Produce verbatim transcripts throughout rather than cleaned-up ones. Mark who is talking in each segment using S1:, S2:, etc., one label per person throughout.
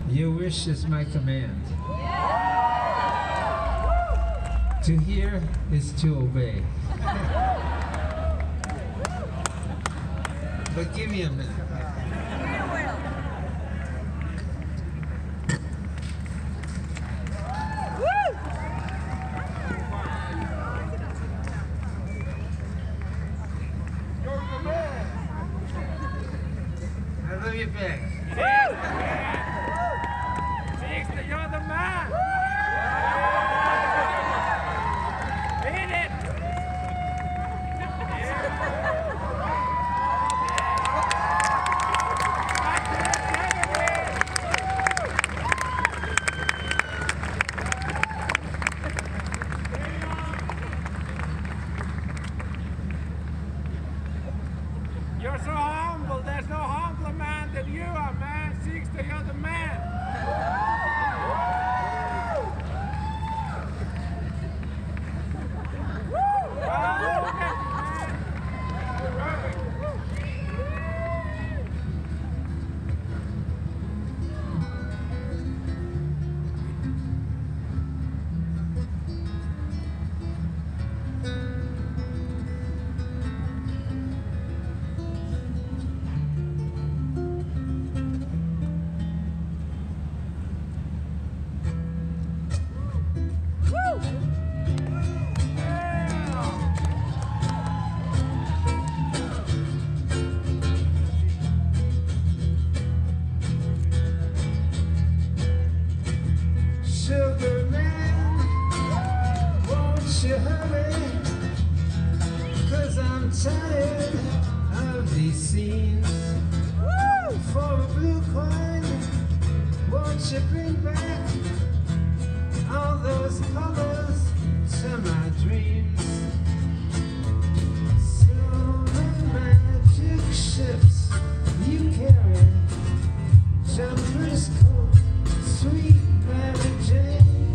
S1: Your wish is my command. To hear is to obey. But give me a minute. I love you back.
S2: Sixty, you're the man. Hit it. You're so humble. There's no humbler man than you are, man. Sixty, you're the man.
S1: Sugar man, won't you hurry? 'Cause I'm tired of these scenes. For a blue coin, won't you bring back all those colors to my dreams? Silver magic ships you carry, jumpers coat, sweet Mary Jane.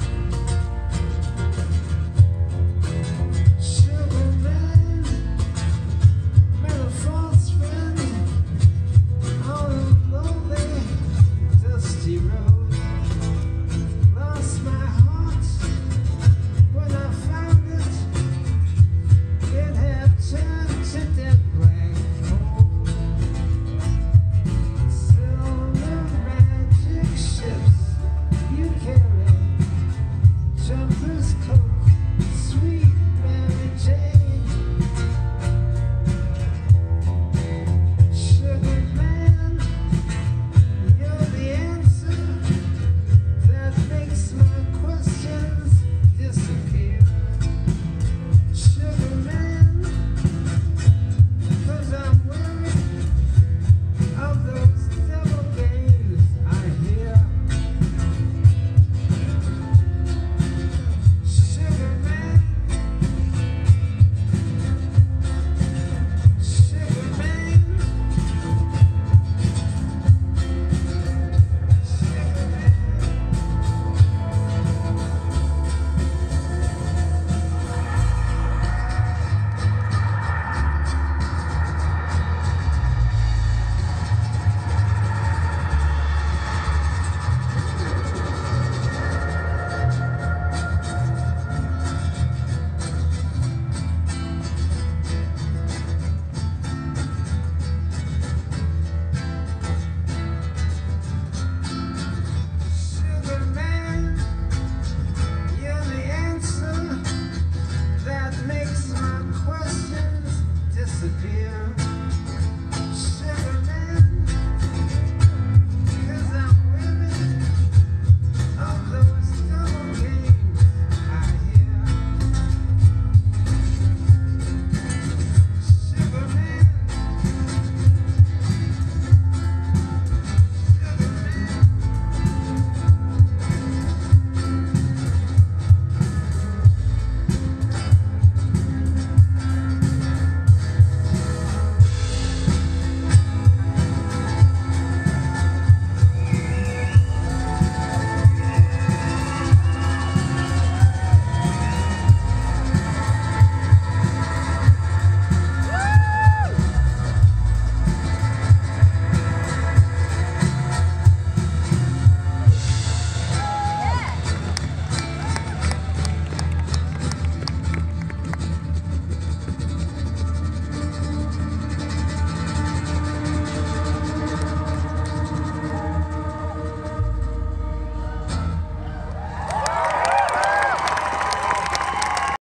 S1: Sugar man, met a false friend on a lonely, dusty road. Lost my heart when I found it. It had turned to dead black coal. Silver magic ships you carry, jumpers coat, sweet Mary Jane. Sugar man, you're the answer that makes my questions disappear. Sugar man, 'cause I'm worried of those devil games I hear. Sugar man, sugar man, sugar man. Sugar man, you're the answer that makes my questions disappear.